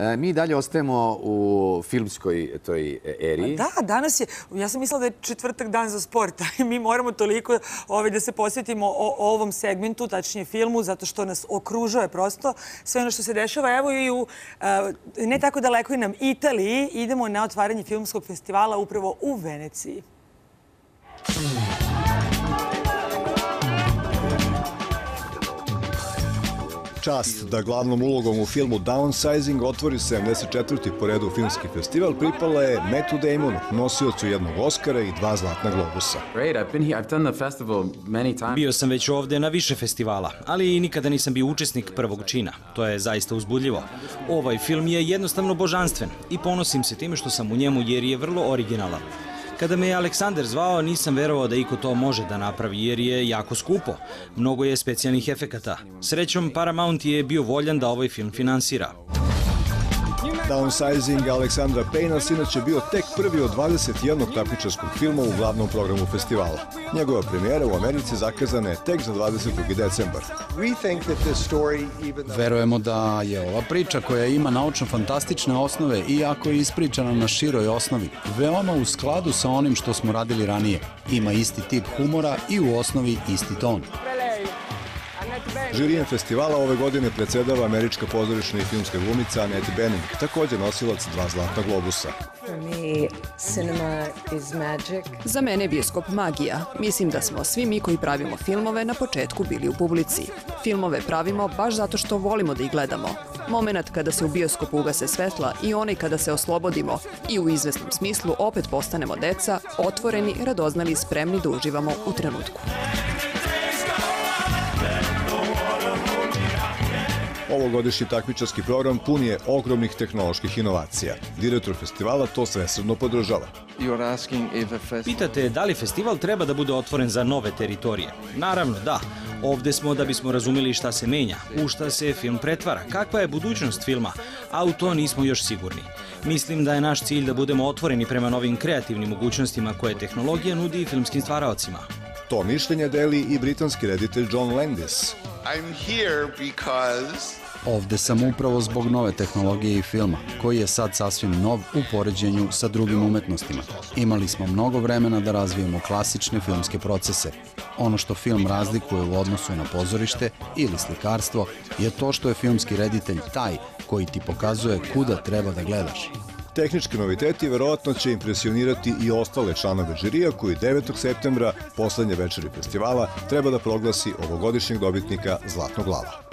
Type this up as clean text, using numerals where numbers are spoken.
Mi dalje ostajemo u filmskoj toj eri. Da, danas je, ja sam mislila da je četvrtak dan za sport, i mi moramo toliko da se posvetimo o ovom segmentu, tačnije filmu, zato što nas okružuje prosto sve ono što se dešava. Evo i u ne tako dalekoj nam Italiji idemo na otvaranje filmskog festivala upravo u Veneciji. Čast da glavnom ulogom u filmu Downsizing otvori 74. po redu filmski festival pripala je Mattu Damonu, nosiocu jednog Oskara i 2 Zlatna globusa. Bio sam već ovde na više festivala, ali nikada nisam bio učesnik prvog čina. To je zaista uzbudljivo. Ovaj film je jednostavno božanstven i ponosim se time što sam u njemu jer je vrlo originalan. Kada me je Aleksandar zvao, nisam verovao da iko to može da napravi jer je jako skupo. Mnogo je specijalnih efekata. Srećom, Paramount je bio voljan da ovaj film finansira. Downsizing Aleksandra Payna sinoć je bio tek prvi od 21 takmičarskog filma u glavnom programu festivala. Njegova premijera u Americi zakazana je tek za 22. decembar. Verujemo da je ova priča koja ima naučno-fantastične osnove, iako je ispričana na široj osnovi, veoma u skladu sa onim što smo radili ranije. Ima isti tip humora i u osnovi isti ton. Žirijem festivala ove godine predsedava američka pozorišna i filmska glumica Annette Bening, također nosilac 2 Zlatna globusa. Za mene je bioskop magija. Mislim da smo svi mi koji pravimo filmove na početku bili u publici. Filmove pravimo baš zato što volimo da ih gledamo. Moment kada se u bioskopu ugase svetla i onaj kada se oslobodimo i u izvesnom smislu opet postanemo deca, otvoreni, radoznali, spremni da uživamo u trenutku. Ovogodišnji takmičarski program pun je ogromnih tehnoloških inovacija. Direktor festivala to svesrdno podržava. Pitate da li festival treba da bude otvoren za nove teritorije? Naravno, da. Ovde smo da bismo razumeli šta se menja, u šta se film pretvara, kakva je budućnost filma, a u to nismo još sigurni. Mislim da je naš cilj da budemo otvoreni prema novim kreativnim mogućnostima koje tehnologija nudi filmskim stvaraocima. To mišljenje deli i britanski reditelj John Landis. Ovde sam upravo zbog nove tehnologije i filma, koji je sad sasvim nov u poređenju sa drugim umetnostima. Imali smo mnogo vremena da razvijemo klasične filmske procese. Ono što film razlikuje u odnosu na pozorište ili slikarstvo je to što je filmski reditelj taj koji ti pokazuje kuda treba da gledaš. Tehnički noviteti verovatno će impresionirati i ostale članove žirija koji 9. septembra, poslednje večeri festivala, treba da proglasi ovogodišnjeg dobitnika Zlatnog lava.